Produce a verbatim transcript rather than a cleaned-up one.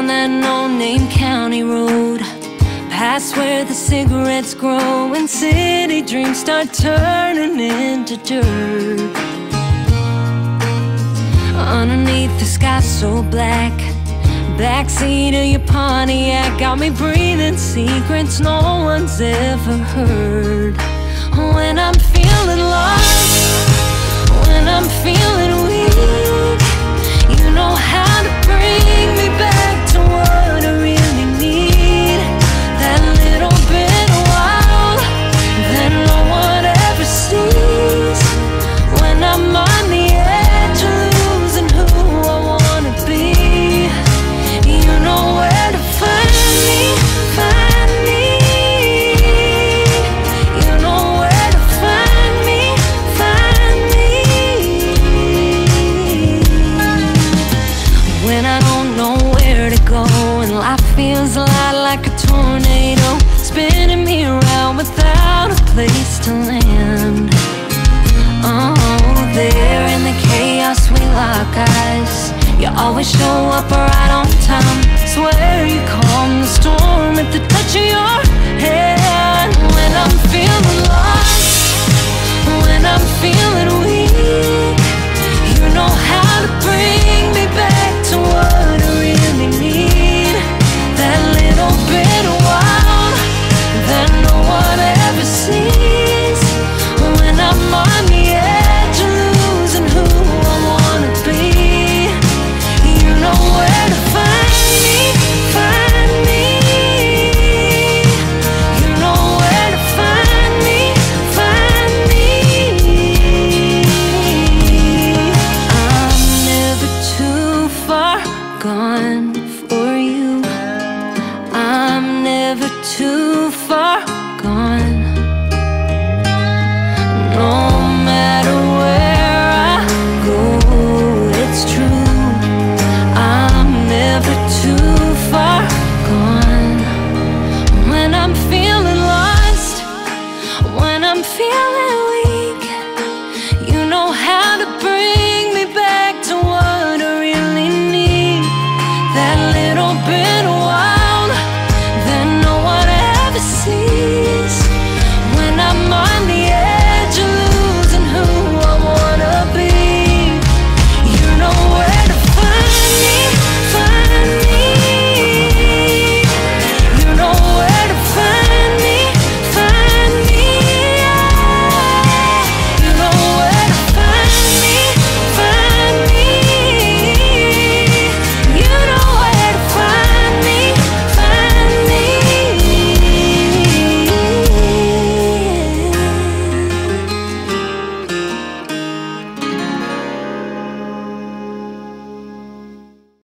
down that no-name county road, past where the cigarettes grow and city dreams start turning into dirt. Underneath the sky so black, backseat of your Pontiac got me breathing secrets no one's ever heard. When I'm feeling lost, when I'm feeling weak, you know how to bring me back to what I really need. That little bit wild that no one ever sees. When I'm on the edge of losing who I wanna be, you know where to find me, find me. You know where to find me, find me. When I don't know where to go and life feels a lot like a tornado, spinning me around without a place to land. Oh, there in the chaos we lock eyes. You always show up right on time. Swear you calm the storm at the touch of your hand. When I'm feeling lost, when I'm feeling weak, you know how to bring me back to what I really need. That little bit wild that no one ever sees. When I'm on the edge of losing who I wanna be, you know where to find me, find me. You know where to find me, find me. I'm never too far gone for you. I'm never too far gone. No matter where I go, it's true. I'm never too far gone. When I'm feeling lost, when I'm feeling